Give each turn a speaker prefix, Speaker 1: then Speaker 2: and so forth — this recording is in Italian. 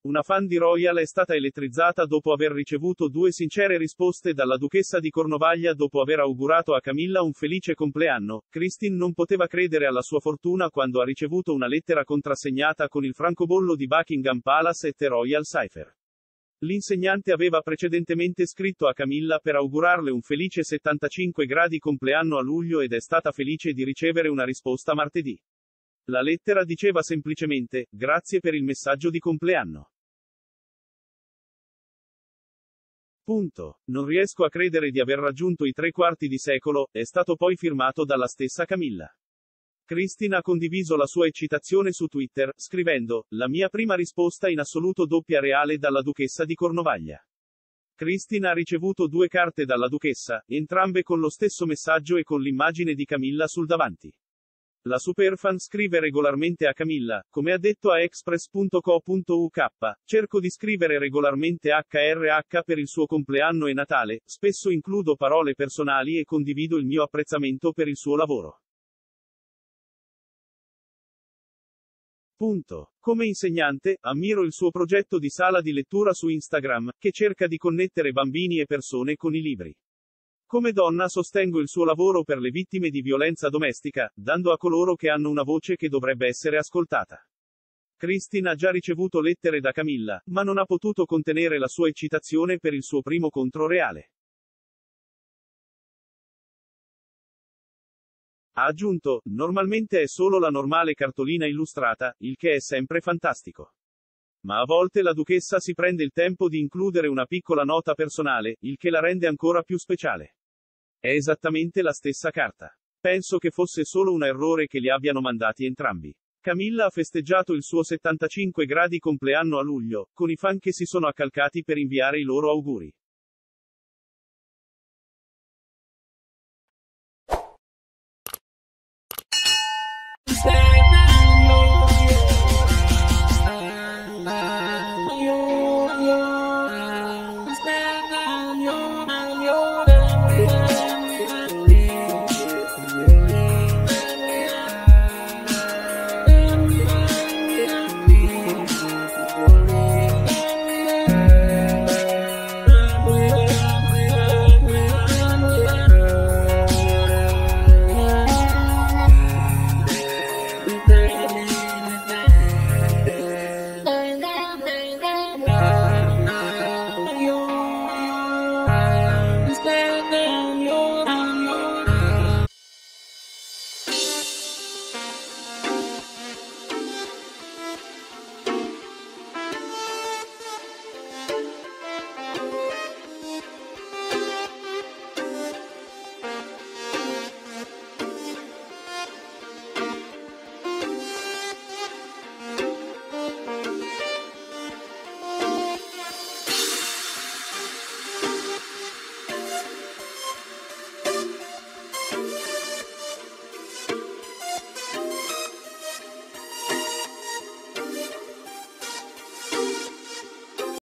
Speaker 1: Una fan di Royal è stata elettrizzata dopo aver ricevuto due sincere risposte dalla duchessa di Cornovaglia dopo aver augurato a Camilla un felice compleanno. Christine non poteva credere alla sua fortuna quando ha ricevuto una lettera contrassegnata con il francobollo di Buckingham Palace e The Royal Cipher. L'insegnante aveva precedentemente scritto a Camilla per augurarle un felice 75 gradi compleanno a luglio ed è stata felice di ricevere una risposta martedì. La lettera diceva semplicemente: grazie per il messaggio di compleanno. Punto. Non riesco a credere di aver raggiunto i 3/4 di secolo, è stato poi firmato dalla stessa Camilla. Christine ha condiviso la sua eccitazione su Twitter, scrivendo: la mia prima risposta in assoluto doppia reale dalla duchessa di Cornovaglia. Christine ha ricevuto due carte dalla duchessa, entrambe con lo stesso messaggio e con l'immagine di Camilla sul davanti. La superfan scrive regolarmente a Camilla, come ha detto a express.co.uk, cerco di scrivere regolarmente HRH per il suo compleanno e Natale, spesso includo parole personali e condivido il mio apprezzamento per il suo lavoro. Punto. Come insegnante, ammiro il suo progetto di sala di lettura su Instagram, che cerca di connettere bambini e persone con i libri. Come donna sostengo il suo lavoro per le vittime di violenza domestica, dando a coloro che hanno una voce che dovrebbe essere ascoltata. Christine ha già ricevuto lettere da Camilla, ma non ha potuto contenere la sua eccitazione per il suo primo contro reale. Ha aggiunto: normalmente è solo la normale cartolina illustrata, il che è sempre fantastico. Ma a volte la duchessa si prende il tempo di includere una piccola nota personale, il che la rende ancora più speciale. È esattamente la stessa carta. Penso che fosse solo un errore che li abbiano mandati entrambi. Camilla ha festeggiato il suo 75 gradi compleanno a luglio, con i fan che si sono accalcati per inviare i loro auguri.